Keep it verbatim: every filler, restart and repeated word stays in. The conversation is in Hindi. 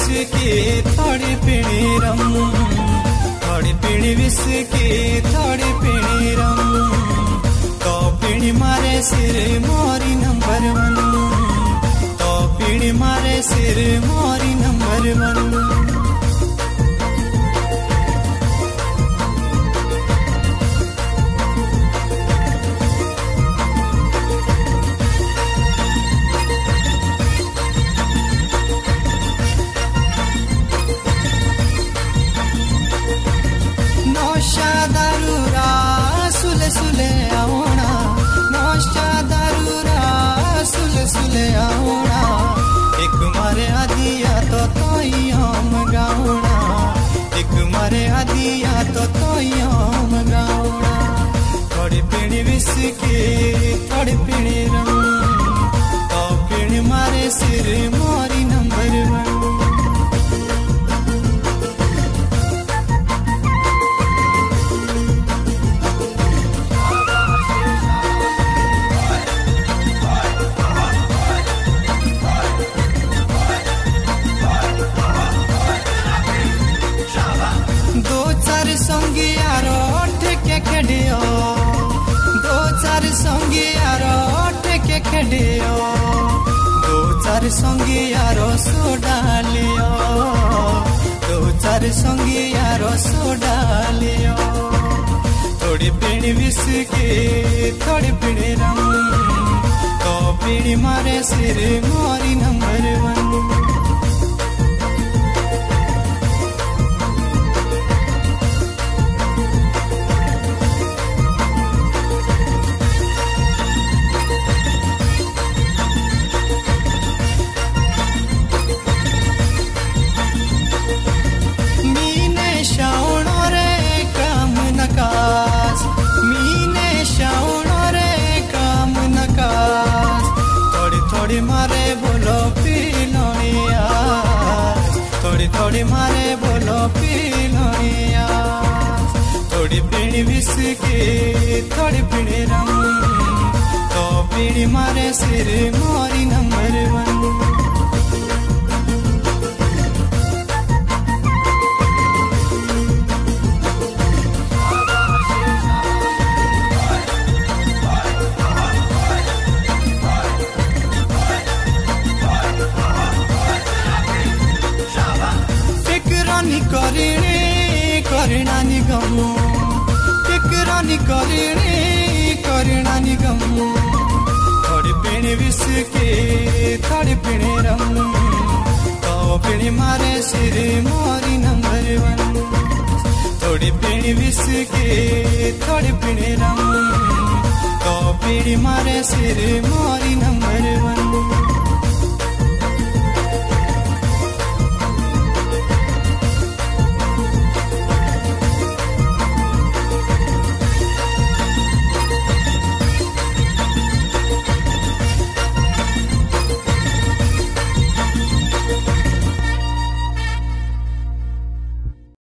विस्की थोड़ी पीनी रम, थोड़ी पीनी विस्की थोड़ी पीनी रम, तो पीनी मारे सिर मोरी नंबर वन, तो पीनी मारे सिर मोरी नंबर वन। नौशा दारूरा सुले सुले आओना, नौशा दारूरा सुले सुले आओना, एक मारे आदिया तो तोयम गाऊना, एक मारे आदिया तो तोयम गाऊना। थोड़ी पीनी विस्की थोड़ी पीनी रम, तो पीनी मारे सिर मोरी नंबर वन। दो चार संगी यारो ठेके खेडियो, दो चार संगी यारो ठेके खेडियो, दो चार संगी यारो सोडालियो, दो चार संगी यारो सोडालियो। थोड़ी पीनी विस्की थोड़ी पीनी रम, तो पीनी मारे सिर मोरी नंबर वन। थोड़ी मारे बोलो पीलोनिया, थोड़ी थोड़ी मारे बोलो पीलोनिया, थोड़ी पीनी विस्की थोड़ी पीनी रम, तो पीनी मारे सिर मोरी नंबर वन। करिणी करिणा निगम, फिक्रानी करिणी करिणा निगम, थोड़ी पीनी विस्की थोड़ी पीनी रम, तो पीनी मारे सिर मोरी नंबर वन। थोड़ी पीनी विस्की थोड़ी पीनी रम, तो पीनी मारे सिर मोरी नंबर